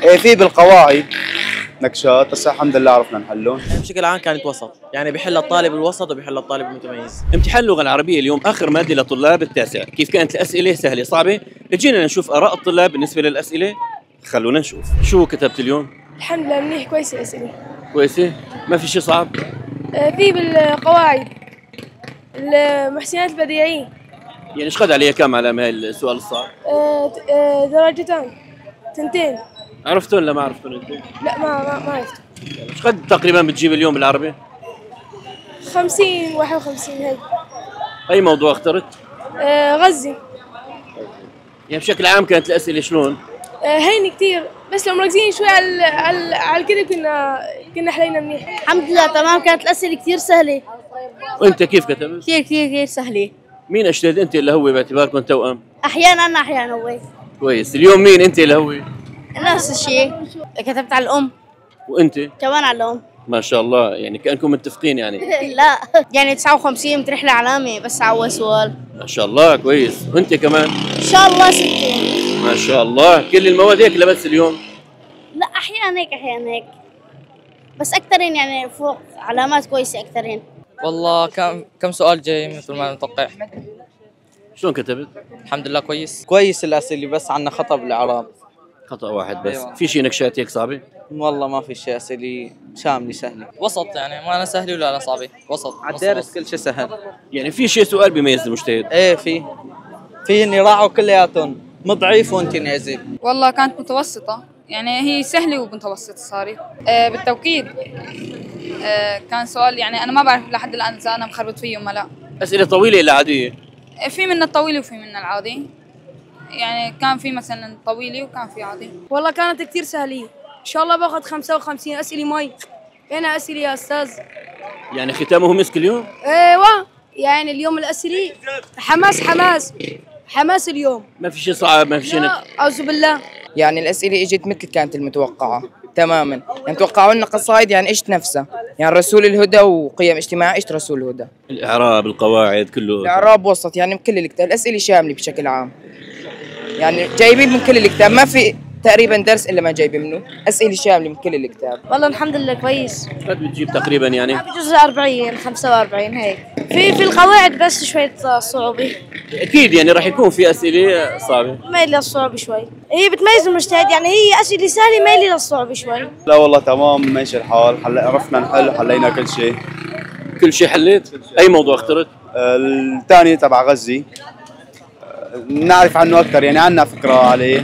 في بالقواعد نكشات، بس الحمد لله عرفنا نحلهم. بشكل عام كانت وسط، يعني بيحل الطالب الوسط وبيحل الطالب المتميز. امتحان اللغة العربية اليوم آخر مادة لطلاب التاسع، كيف كانت الأسئلة؟ سهلة صعبة؟ اجينا نشوف آراء الطلاب بالنسبة للأسئلة. خلونا نشوف شو كتبت اليوم. الحمد لله منيح، كويسة الأسئلة. كويسة؟ ما في شيء صعب؟ في بالقواعد المحسنات البديعية. يعني ايش قد عليها كم علامة هاي السؤال الصعب؟ درجتان، تنتين. عرفتون ولا ما عرفتون انت؟ لا ما عرفت. ايش قد تقريبا بتجيب اليوم بالعربي؟ 50 51 هيك. أي موضوع اخترت؟ غزة. يعني بشكل عام كانت الأسئلة شلون؟ هين كتير، بس لو مركزين شوي على الكذب كنا حلينا منيح. الحمد لله تمام، كانت الأسئلة كتير سهلة. وأنت كيف كتبت؟ كتير سهلة. مين أجتهد أنت اللي هو باعتباركم توأم؟ أحيانا أنا أحيانا هو. كويس، اليوم مين أنت اللي هو؟ نفس الشيء، كتبت على الأم. وأنت؟ كمان على الأم. ما شاء الله، يعني كأنكم متفقين يعني. لا يعني 59 بتروح لعلامة بس على أول سؤال. ما شاء الله كويس، وأنت كمان؟ إن شاء الله 60. ما شاء الله، كل المواد هيك لبس اليوم؟ لا أحيانا هيك بس أكثرين يعني فوق علامات كويسة أكثرين. والله كم سؤال جاي مثل ما نتوقع. شلون كتبت؟ الحمد لله كويس. كويس الأسئلة، بس عنا خطأ بالإعراب. خطأ واحد بس. أيوة. في شيء نكشات هيك صعبة؟ والله ما في شيء، أسئلة شاملة سهلة. وسط يعني، ما أنا سهلة ولا أنا صعبة، وسط. على الدارس كل شيء سهل. يعني في شيء سؤال بيميز المجتهد؟ ايه في اني راعوا كلياتهم مضعيف وانت نازل. والله كانت متوسطة، يعني هي سهلة ومتوسطة صارت. بالتوكيد كان سؤال يعني أنا ما بعرف لحد الآن إذا أنا مخربط فيه ولا لا. أسئلة طويلة ولا عادية؟ في منها الطويلة وفي منها العادي، يعني كان في مثلا طويلة وكان في عادي. والله كانت كتير سهلة، إن شاء الله باخذ 55 أسئلة مي. هنا أسئلة يا أستاذ. يعني ختامه مسك اليوم؟ أيوة، يعني اليوم الأسئلة حماس اليوم. ما في شيء صعب، ما في شيء أعوذ بالله. يعني الأسئلة إجت مثل كانت المتوقعة تماما، يعني توقعوا لنا قصائد يعني إيش نفسها، يعني رسول الهدى وقيم اجتماع إيش رسول الهدى. الإعراب، القواعد، كله الإعراب وسط، يعني كل الكتاب الأسئلة شاملة بشكل عام، يعني جايبين من كل الكتاب، ما في تقريبا درس إلا ما جايبين منه، أسئلة شاملة من كل الكتاب. والله الحمد لله كويس. قد بتجيب تقريبا يعني؟ بجوز 40 45 هيك. في القواعد بس شوية صعوبة. أكيد يعني راح يكون في أسئلة صعبة. مايلة للصعوبة شوي، هي بتميز المجتهد، يعني هي أسئلة سهلة مايلة للصعوبة شوي. لا والله تمام، ماشي الحال، عرفنا نحل، حلينا كل شيء. كل شيء حليت؟ أي موضوع اخترت؟ الثاني تبع غزي، نعرف عنه أكثر، يعني عنا فكرة عليه.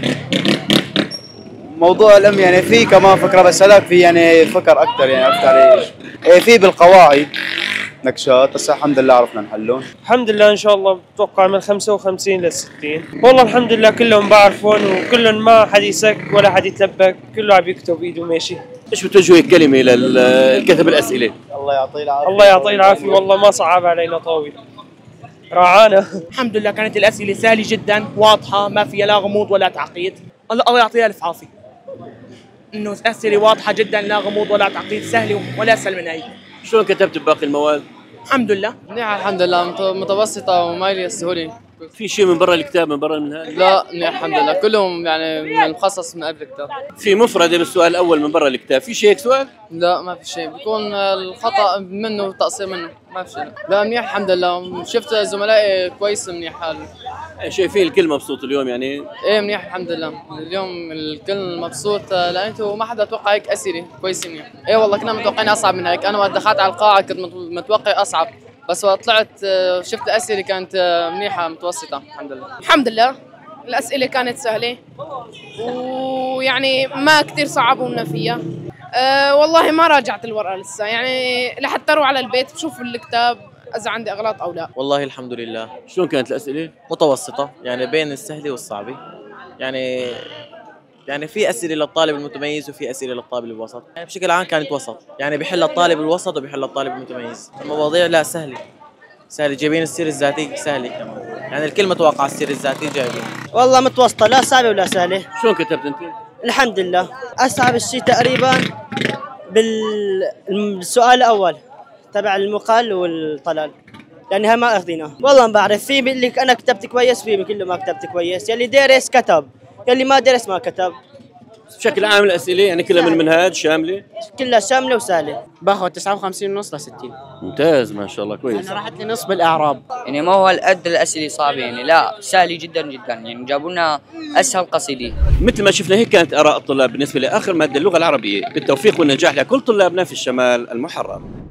موضوع الأم يعني في كمان فكرة، بس هذاك في يعني فكر أكثر، يعني عرفت عليه. في بالقواعد نكشات، بس الحمد لله عرفنا نحلهم. الحمد لله إن شاء الله بتوقع من 55 ل 60. والله الحمد لله كلهم بعرفون، وكلهم ما حد يسك ولا حد يتلبك، كله عم يكتب بإيده ماشي. ايش بتوجهي كلمة للكتب الأسئلة؟ الله يعطيه العافية. الله يعطيه العافية، والله ما صعب علينا طاول، راعانا. الحمد لله كانت الأسئلة سهلة جدا، واضحة، ما فيها لا غموض ولا تعقيد. الله يعطيها الف عافية. إنه أسئلة واضحة جدا، لا غموض ولا تعقيد، سهلة ولا أسهل من هيك. شلون كتبت بباقي المواد؟ الحمد لله منيحة الحمد لله، متوسطة ومايلة للسهولة. في شيء من برا الكتاب، من برا المنهاج؟ لا منيح الحمد لله، كلهم يعني من المخصص من قبل الكتاب. في مفردة بالسؤال الأول من برا الكتاب، في شيء هيك سؤال؟ لا ما في شيء، بيكون الخطأ منه وتقصير منه، ما في شيء. لا منيح الحمد لله، شفت زملائي كويس منيح حال. شايفين الكل مبسوط اليوم يعني؟ ايه منيح الحمد لله، اليوم الكل مبسوط لأنه ما حدا توقع هيك أسئلة كويسة منيح. ايه والله كنا متوقعين أصعب من هيك، أنا وقت دخلت على القاعة كنت متوقع أصعب، بس وقت طلعت شفت الأسئلة كانت منيحة متوسطة الحمد لله. الحمد لله الأسئلة كانت سهلة، ويعني ما كتير صعبونا فيها. والله ما راجعت الورقة لسه، يعني لحتى أروح على البيت بشوف الكتاب إذا عندي أغلاط أو لا. والله الحمد لله. شلون كانت الأسئلة؟ متوسطة، يعني بين السهلة والصعبة. يعني في أسئلة للطالب المتميز وفي أسئلة للطالب الوسط، يعني بشكل عام كانت وسط، يعني بيحل الطالب الوسط وبيحل الطالب المتميز. المواضيع لا سهلة جايبين السيرة الذاتية سهلة كمان، يعني الكل متوقع السيرة الذاتية جايبين. والله متوسطة، لا صعبة ولا سهلة. شلون كتبت أنت؟ الحمد لله أصعب الشيء تقريبا بالسؤال الأول تبع المقال والطلال، لأنها ما أخذينها. والله ما بعرف، في بيقول لك أنا كتبت كويس، في كله ما كتبت كويس، يلي دارس كتب، يلي ما درس ما كتب. بشكل عام الاسئله يعني كلها من المنهاج شامله؟ كلها شامله وسهله. باخذ 59 ونص ل 60. ممتاز ما شاء الله كويس. انا راحت لي نص بالاعراب. يعني ما هو قد الاسئله صعبه يعني، لا سهله جدا جدا، يعني جابوا لنا اسهل قصيده. مثل ما شفنا هيك كانت اراء الطلاب بالنسبه لاخر ماده اللغه العربيه، بالتوفيق والنجاح لكل طلابنا في الشمال المحرر.